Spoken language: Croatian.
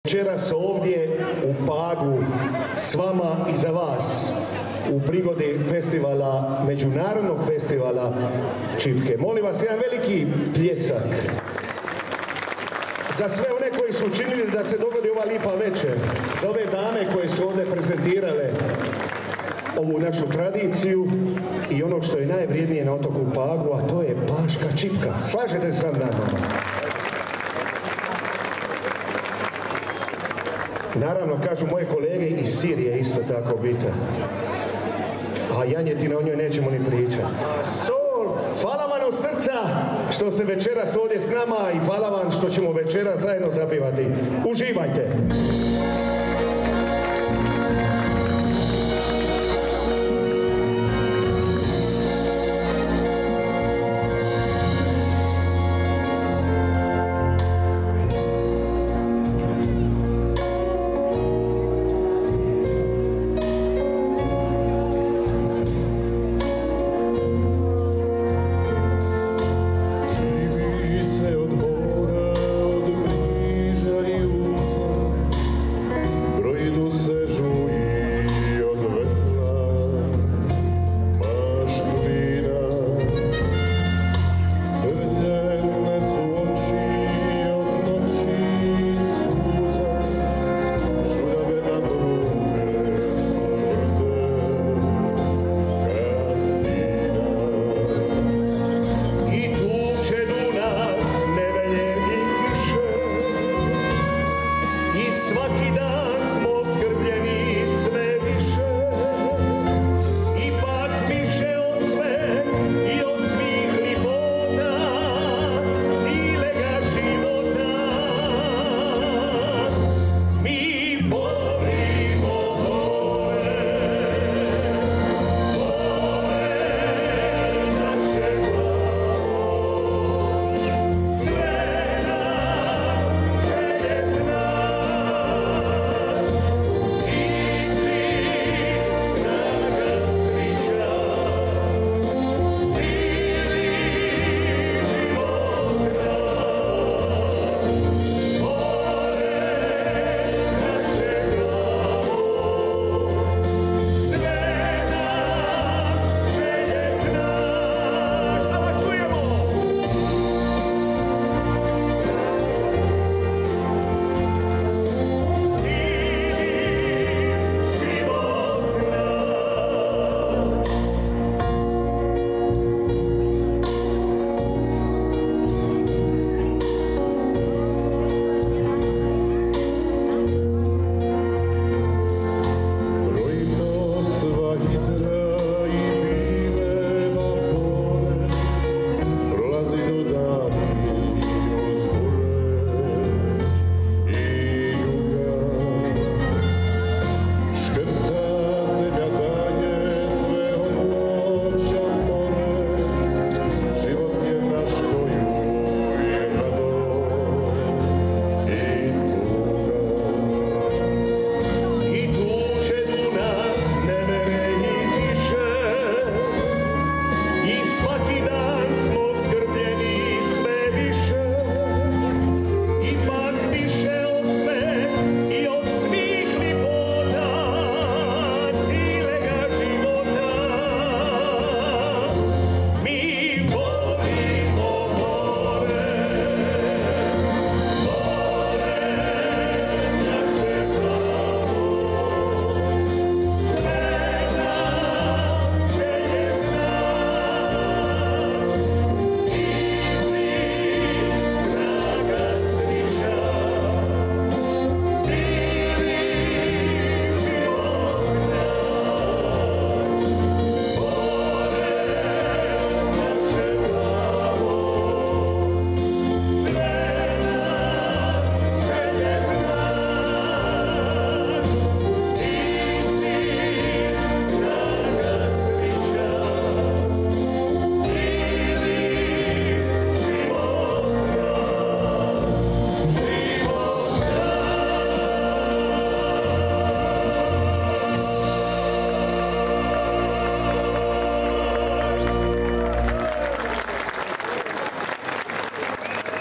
Večeras ovdje u Pagu s vama i za vas u prigodi festivala, međunarodnog festivala Čipke. Molim vas jedan veliki pljesak za sve one koji su učinili da se dogodi ova lipa večer, za ove dame koje su ovdje prezentirale ovu našu tradiciju i ono što je najvrijednije na otoku Pagu, a to je paška čipka. Slažete se sa mnom? Naravno, kažu moje kolege, i sir je isto tako bitan. A janjetina, o njoj nećemo ni pričati. Sol, hvala vam od srca što ste večeras ovdje s nama i hvala vam što ćemo večeras zajedno zapivati. Uživajte!